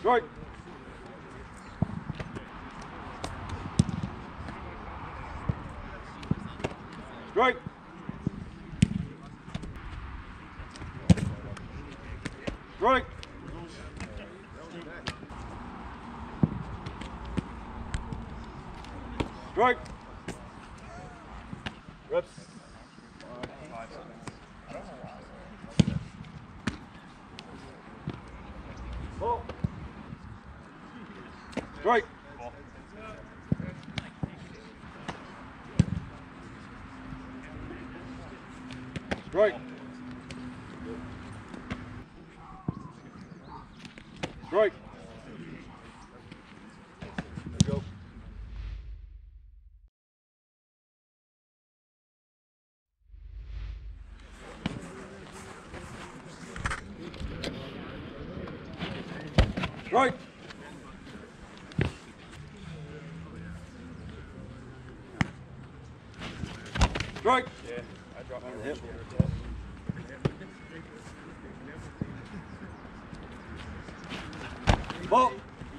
Strike. Strike. Strike. Strike. Reps. Ball. Strike. Strike. Strike. Go. Strike. Strike. Yeah, I dropped my hip. Ball.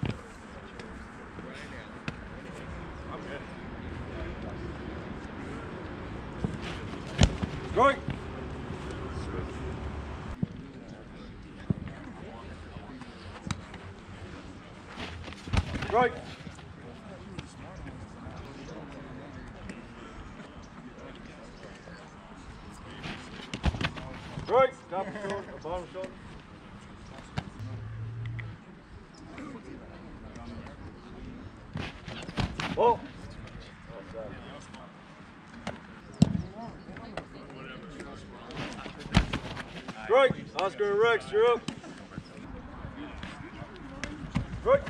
Strike. Strike. Strike. Top of shoulder, bottom shoulder. Ball. Strike. Oscar and Rex, you're up. Strike.